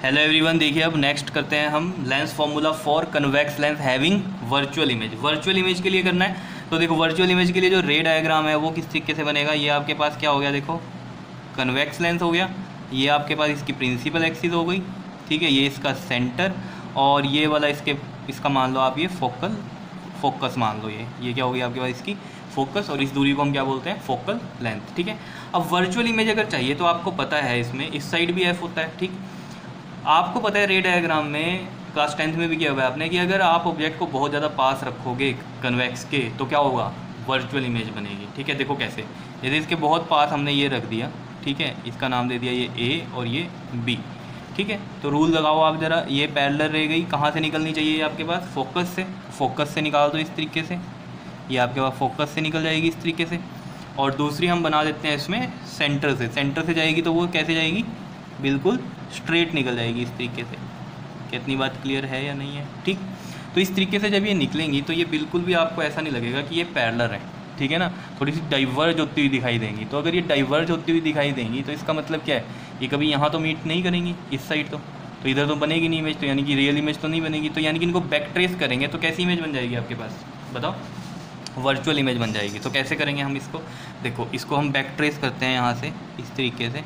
Hello everyone, देखिए अब next करते हैं हम lens formula for convex lens having virtual image. Virtual image के लिए करना है तो देखो, वर्चुअल इमेज के लिए जो रे डायग्राम है वो किस तरीके से बनेगा। ये आपके पास क्या हो गया, देखो कन्वेक्स लेंस हो गया, ये आपके पास इसकी प्रिंसिपल एक्सिस हो गई, ठीक है, ये इसका सेंटर और ये वाला इसका मान लो आप ये फोकस मान लो, ये क्या हो गया आपके पास इसकी फोकस, और इस दूरी को हम क्या बोलते हैं, फोकल लेंथ, ठीक है। अब वर्चुअल इमेज अगर चाहिए तो आपको पता है इसमें इस साइड भी एफ होता है, ठीक। आपको पता है रे डायग्राम में क्लास 10th में भी किया हुआ है आपने कि अगर आप ऑब्जेक्ट को बहुत ज़्यादा पास रखोगे कन्वेक्स के तो क्या होगा, वर्चुअल इमेज बनेगी, ठीक है। देखो कैसे, जैसे इसके बहुत पास हमने ये रख दिया, ठीक है, इसका नाम दे दिया ये ए और ये बी, ठीक है। तो रूल लगाओ आप ज़रा, ये पैरेलल रह गई, कहाँ से निकलनी चाहिए आपके पास, फोकस से निकाल दो इस तरीके से, ये आपके पास फोकस से निकल जाएगी इस तरीके से। और दूसरी हम बना देते हैं इसमें सेंटर से जाएगी, तो वो कैसे जाएगी, बिल्कुल स्ट्रेट निकल जाएगी इस तरीके से। कितनी बात क्लियर है या नहीं है, ठीक। तो इस तरीके से जब ये निकलेंगी तो ये बिल्कुल भी आपको ऐसा नहीं लगेगा कि ये पैरेलल है, ठीक है ना, थोड़ी सी डाइवर्ज होती हुई दिखाई देंगी। तो अगर ये डाइवर्ज होती हुई दिखाई देंगी तो इसका मतलब क्या है, ये कभी यहाँ तो मीट नहीं करेंगी इस साइड, तो इधर तो बनेगी नहीं इमेज, तो यानी कि रियल इमेज तो नहीं बनेगी। तो यानी कि इनको बैक ट्रेस करेंगे तो कैसी इमेज बन जाएगी आपके पास, बताओ, वर्चुअल इमेज बन जाएगी। तो कैसे करेंगे हम इसको, देखो इसको हम बैक ट्रेस करते हैं यहाँ से इस तरीके से,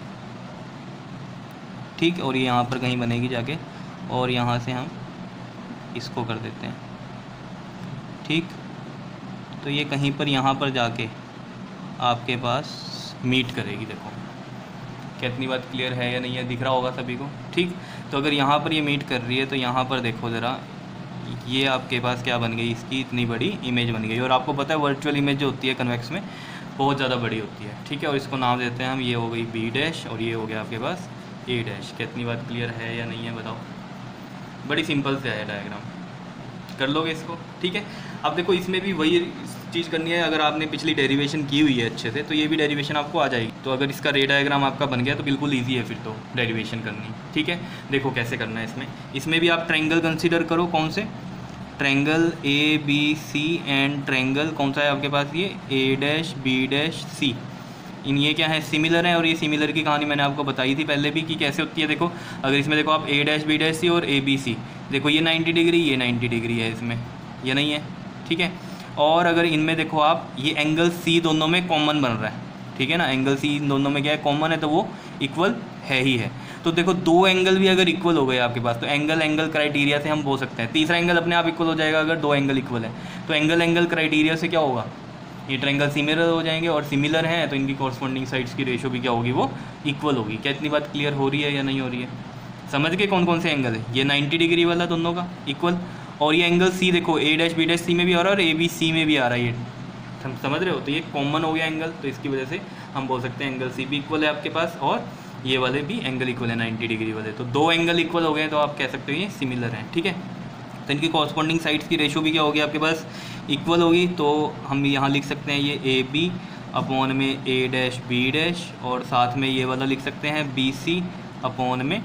ठीक, और ये यहाँ पर कहीं बनेगी जाके, और यहाँ से हम इसको कर देते हैं, ठीक। तो ये कहीं पर यहाँ पर जाके आपके पास मीट करेगी, देखो कितनी बात क्लियर है या नहीं है, दिख रहा होगा सभी को, ठीक। तो अगर यहाँ पर ये मीट कर रही है तो यहाँ पर देखो ज़रा, ये आपके पास क्या बन गई, इसकी इतनी बड़ी इमेज बन गई। और आपको पता है वर्चुअल इमेज जो होती है कन्वेक्स में बहुत ज़्यादा बड़ी होती है, ठीक है। और इसको नाम देते हैं हम, ये हो गई बी डैश और ये हो गया आपके पास ए डैश। कितनी बात क्लियर है या नहीं है बताओ, बड़ी सिंपल से है डायग्राम, कर लोगे इसको, ठीक है। अब देखो इसमें भी वही चीज़ करनी है, अगर आपने पिछली डेरिवेशन की हुई है अच्छे से तो ये भी डेरिवेशन आपको आ जाएगी। तो अगर इसका रे डायग्राम आपका बन गया तो बिल्कुल ईजी है फिर तो डेरिवेशन करनी, ठीक है। देखो कैसे करना है इसमें भी आप ट्रायंगल कंसीडर करो, कौन से, triangle A B C and triangle कौन सा है आपके पास, ये A dash B dash C. इन ये क्या है, सिमिलर है। और ये सिमिलर की कहानी मैंने आपको बताई थी पहले भी कि कैसे होती है। देखो अगर इसमें देखो आप A dash B dash C और ए बी सी, देखो ये 90 डिग्री, ये 90 डिग्री है, इसमें ये नहीं है, ठीक है। और अगर इनमें देखो आप, ये एंगल सी दोनों में कॉमन बन रहा है, ठीक है ना, एंगल सी इन दोनों में क्या है, कॉमन है, तो वो इक्वल है ही है। तो देखो दो एंगल भी अगर इक्वल हो गए आपके पास तो एंगल क्राइटेरिया से हम बोल सकते हैं तीसरा एंगल अपने आप इक्वल हो जाएगा अगर दो एंगल इक्वल है। तो एंगल क्राइटेरिया से क्या होगा, ये ट्रायंगल सिमिलर हो जाएंगे, और सिमिलर हैं तो इनकी कॉरस्पॉन्डिंग साइड्स की रेशो भी क्या होगी, वो इक्वल होगी। क्या इतनी बात क्लियर हो रही है या नहीं हो रही है, समझ के कौन कौन से एंगल है, ये 90 डिग्री वाला दोनों का इक्वल, और ये एंगल सी देखो A dash B dash C में भी आ रहा है और ए बी सी में भी आ रहा है, ये समझ रहे हो। तो ये कॉमन हो गया एंगल, तो इसकी वजह से हम बोल सकते हैं एंगल सी भी इक्वल है आपके पास, और ये वाले भी एंगल इक्वल है 90 डिग्री वाले। तो दो एंगल इक्वल हो गए तो आप कह सकते हो ये सिमिलर हैं, ठीक है। तो इनकी कॉरस्पॉन्डिंग साइड्स की रेशो भी क्या होगी आपके पास, इक्वल होगी। तो हम यहाँ लिख सकते हैं ये ए बी अपॉन में ए डैश बी डैश, और साथ में ये वाला लिख सकते हैं बी सी अपॉन में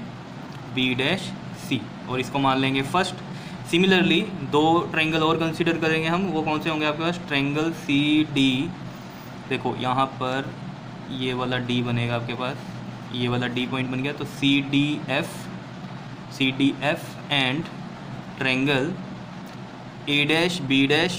बी डैश सी, और इसको मान लेंगे फर्स्ट। सिमिलरली दो ट्रायंगल और कंसीडर करेंगे हम, वो कौन से होंगे आपके पास, ट्रायंगल सी डी, देखो यहाँ पर ये वाला डी बनेगा आपके पास, ये वाला डी पॉइंट बन गया, तो C D F and triangle A dash B dash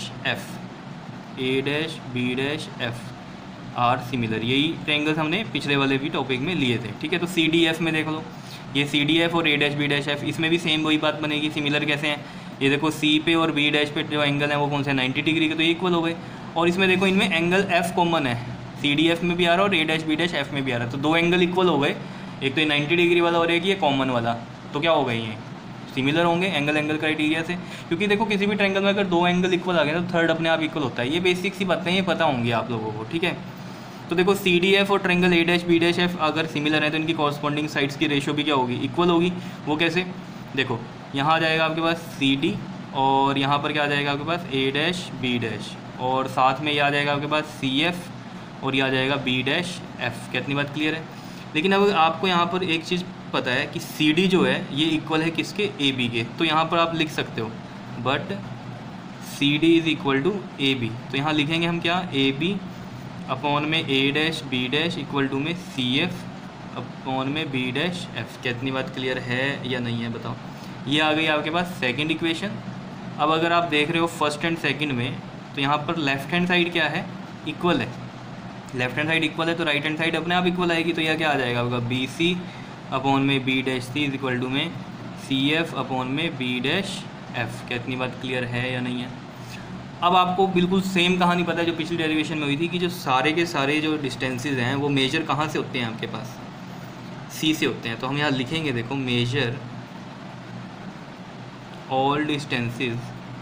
F are similar. यही ट्रायंगल्स हमने पिछले वाले भी टॉपिक में लिए थे, ठीक है। तो सी डी एफ में देख लो, ये सी डी एफ और A dash B dash F, इसमें भी सेम वही बात बनेगी। सिमिलर कैसे हैं, ये देखो सी पे और बी डैश पे जो एंगल है वो कौन से 90 डिग्री के, तो ये इक्वल हो गए। और इसमें देखो इनमें एंगल एफ कॉमन है, सी डी एफ में भी आ रहा है और A dash B dash F में भी आ रहा है, तो दो एंगल इक्वल हो गए, एक तो ये 90 डिग्री वाला और एक ये कॉमन वाला, तो क्या हो गए, ये सिमिलर होंगे एंगल क्राइटेरिया से। क्योंकि देखो किसी भी ट्रायंगल में अगर दो एंगल इक्वल आ गए तो थर्ड अपने आप इक्वल होता है, ये बेसिक सी बातें ये पता होंगी आप लोगों को, ठीक है। तो देखो सी डी एफ और triangle A dash B dash F अगर सिमिलर है तो इनकी कॉरस्पॉन्डिंग साइड्स की रेशो भी क्या होगी, इक्वल होगी। वो कैसे, देखो यहाँ आ जाएगा आपके पास सी डी, और यहाँ पर क्या आ जाएगा आपके पास ए डैश बी डैश, और साथ में ये आ जाएगा आपके पास सी एफ, और ये आ जाएगा बी डैश एफ। कितनी बात क्लियर है। लेकिन अब आपको यहाँ पर एक चीज़ पता है कि सी डी जो है ये इक्वल है किसके, ए बी के, तो यहाँ पर आप लिख सकते हो but C D is equal to A B. तो यहाँ लिखेंगे हम क्या, ए बी अपॉन में A dash B dash equal to में सी एफ अपॉन में बी डैश एफ। कितनी बात क्लियर है या नहीं है बताओ। ये आ गई आपके पास सेकंड इक्वेशन। अब अगर आप देख रहे हो फर्स्ट एंड सेकंड में, तो यहाँ पर लेफ्ट हैंड साइड क्या है, इक्वल है। लेफ्ट हैंड साइड इक्वल है तो राइट हैंड साइड अपने आप इक्वल आएगी। तो यह क्या आ जाएगा आपका बी सी अपॉन में B dash C is equal to में सी एफ अपॉन में बी डैश एफ। क्या इतनी बात क्लियर है या नहीं है। अब आपको बिल्कुल सेम कहानी पता है जो पिछली डेरिवेशन में हुई थी कि जो सारे के सारे जो डिस्टेंसेस हैं वो मेजर कहाँ से होते हैं आपके पास, सी से होते हैं। तो हम यहाँ लिखेंगे, देखो measure all distances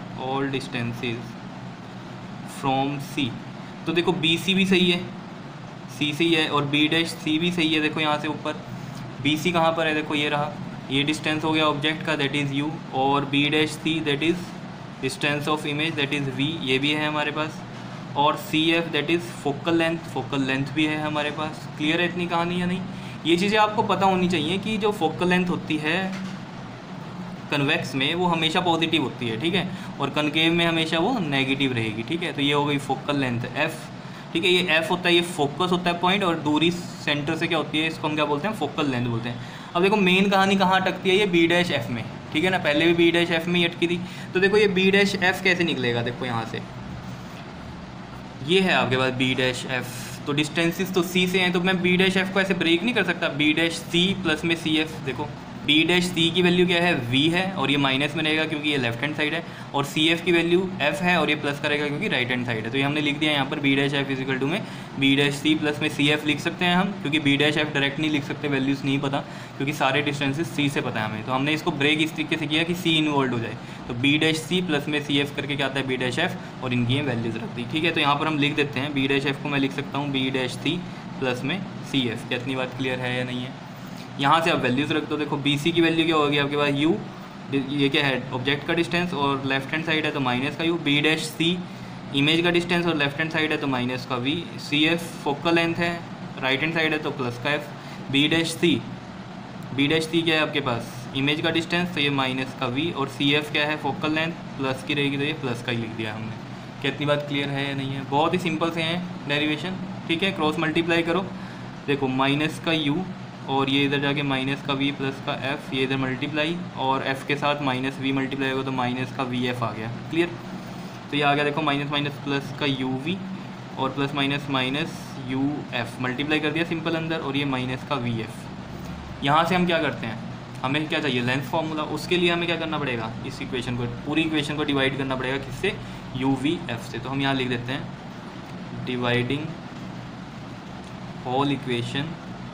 from C. तो देखो बी सी भी सही है, सी से ही है, और बी डैश सी भी सही है। देखो यहाँ से ऊपर बी सी कहाँ पर है, देखो ये रहा, ये डिस्टेंस हो गया ऑब्जेक्ट का, दैट इज़ यू, और B dash C that is distance of image that is V, ये भी है हमारे पास, और C F that is focal length भी है हमारे पास। क्लियर है इतनी कहानी या नहीं। ये चीज़ें आपको पता होनी चाहिए कि जो फोकल लेंथ होती है कन्वेक्स में वो हमेशा पॉजिटिव होती है, ठीक है, और कनकेव में हमेशा वो नेगेटिव रहेगी, ठीक है। तो ये हो गई फोकल लेंथ एफ, ठीक है। ये एफ होता है, ये फोकस होता है पॉइंट, और दूरी सेंटर से क्या होती है, इसको हम क्या बोलते हैं, फोकल लेंथ बोलते हैं। अब देखो मेन कहानी कहाँ अटकती है, ये बी डैश एफ में, ठीक है ना। पहले भी बी डैश एफ में ही अटकी थी। तो देखो ये बी डैश एफ कैसे निकलेगा, देखो यहाँ से ये है आपके पास बी डैश एफ। तो डिस्टेंसेस तो सी से हैं, तो मैं बी डैश एफ को ऐसे ब्रेक नहीं कर सकता। बी डैश सी प्लस में सी एफ, देखो बी डैश सी की वैल्यू क्या है, वी है, और ये माइनस में रहेगा क्योंकि ये लेफ्ट हैंड साइड है, और सी एफ की वैल्यू एफ है, और ये प्लस करेगा क्योंकि राइट हैंड साइड है। तो ये हमने लिख दिया यहाँ पर B dash F is equal to में बी डैश सी प्लस में सी एफ लिख सकते हैं हम, क्योंकि बी डैश एफ डायरेक्ट नहीं लिख सकते, वैल्यूज़ नहीं पता, क्योंकि सारे डिस्टेंसेस सी से पता है हमें। तो हमने इसको ब्रेक इस तरीके से किया कि सी इन्वॉल्व हो जाए। तो बी डैश सी प्लस में सी एफ करके क्या आता है, बी डैश एफ, और इनकी ये वैल्यूज़ रख दी, ठीक है। तो यहाँ पर हम लिख देते हैं बी डैश एफ को मैं लिख सकता हूँ बी डैश सी प्लस में सी एफ। क्या इतनी बात क्लियर है या नहीं है। यहाँ से आप वैल्यूज़ रख दो। देखो बी सी की वैल्यू क्या होगी आपके पास, यू, ये क्या है ऑब्जेक्ट का डिस्टेंस, और लेफ्ट हैंड साइड है तो माइनस का U. B dash C image का डिस्टेंस, और लेफ्ट हैंड साइड है तो माइनस का V. C F focal length है, राइट हैंड साइड है तो प्लस का एफ। बी डैश सी क्या है आपके पास, इमेज का डिस्टेंस, तो ये माइनस का वी, और सी एफ क्या है फोकल लेंथ, प्लस की रहेगी, तो ये प्लस का ही लिख दिया हमने। क्या इतनी बात क्लियर है या नहीं है। बहुत ही सिंपल से हैं डेरिवेशन, ठीक है। क्रॉस मल्टीप्लाई करो, देखो माइनस का यू, और ये इधर जाके माइनस का वी प्लस का एफ, ये इधर मल्टीप्लाई, और एफ के साथ माइनस वी मल्टीप्लाई होगा तो माइनस का वी एफ आ गया। क्लियर। तो ये आ गया देखो माइनस माइनस प्लस का यू वी, और plus minus minus U F multiply कर दिया सिंपल अंदर, और ये माइनस का वी एफ। यहाँ से हम क्या करते हैं, हमें क्या चाहिए, लेंथ फार्मूला। उसके लिए हमें क्या करना पड़ेगा, इस इक्वेशन को, पूरी इक्वेशन को डिवाइड करना पड़ेगा किससे, यू वी एफ से। तो हम यहाँ लिख देते हैं dividing whole equation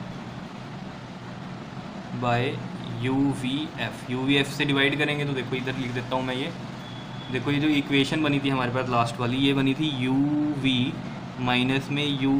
by U V F से डिवाइड करेंगे। तो देखो इधर लिख देता हूँ मैं, ये देखो ये जो इक्वेशन बनी थी हमारे पास लास्ट वाली, ये बनी थी यू वी माइनस में यू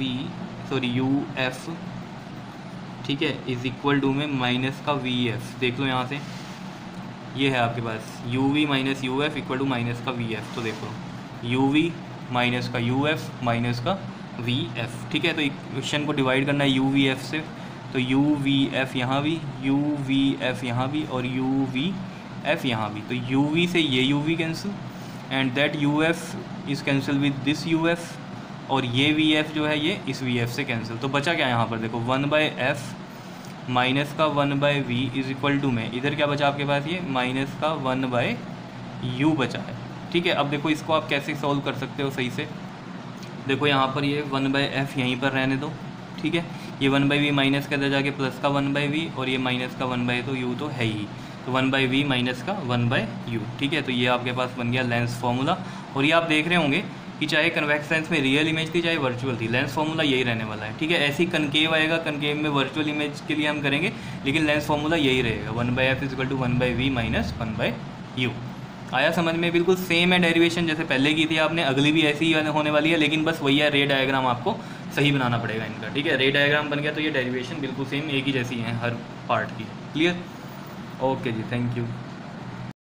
एफ, ठीक है, इज इक्वल टू में माइनस का वी एफ। देख लो यहाँ से ये है आपके पास U V minus U F equal to minus का वी एफ। तो देखो यू वी माइनस का यू एफ माइनस का वी एफ, ठीक है। तो इक्वेशन को डिवाइड करना है यू वी एफ से, तो यू वी एफ यहाँ भी, यू वी एफ यहाँ भी, और यू वी एफ यहाँ भी। तो यू वी से ये U V cancel, and that U F is cancel with this U F, और ये वी एफ जो है ये इस वी एफ से कैंसिल। तो बचा क्या यहाँ पर, देखो 1/f माइनस का 1/v इज इक्वल टू में, इधर क्या बचा आपके पास, ये माइनस का 1/u बचा है, ठीक है। अब देखो इसको आप कैसे सॉल्व कर सकते हो सही से। देखो यहाँ पर ये 1/f यहीं पर रहने दो, ठीक है। ये 1/v माइनस के अंदर जाके प्लस का 1/v, और ये माइनस का 1/, तो u तो है ही, तो 1/v माइनस का 1/u, ठीक है। तो ये आपके पास बन गया लेंस फार्मूला। और ये आप देख रहे होंगे कि चाहे कन्वेक्स लेंस में रियल इमेज थी चाहे वर्चुअल थी, लेंस फार्मूला यही रहने वाला है, ठीक है। ऐसे ही कनकेव आएगा, कनकेव में वर्चुअल इमेज के लिए हम करेंगे, लेकिन लेंस फार्मूला यही रहेगा 1/f equal to 1/v minus 1/u। आया समझ में, बिल्कुल सेम है डेरिवेशन जैसे पहले की थी आपने, अगली भी ऐसी ही होने वाली है, लेकिन बस वही है रे डायग्राम आपको सही बनाना पड़ेगा इनका, ठीक है। रे डायग्राम बन गया तो ये डेरिवेशन बिल्कुल सेम एक ही जैसी है हर पार्ट की। क्लियर, ओके जी, थैंक यू।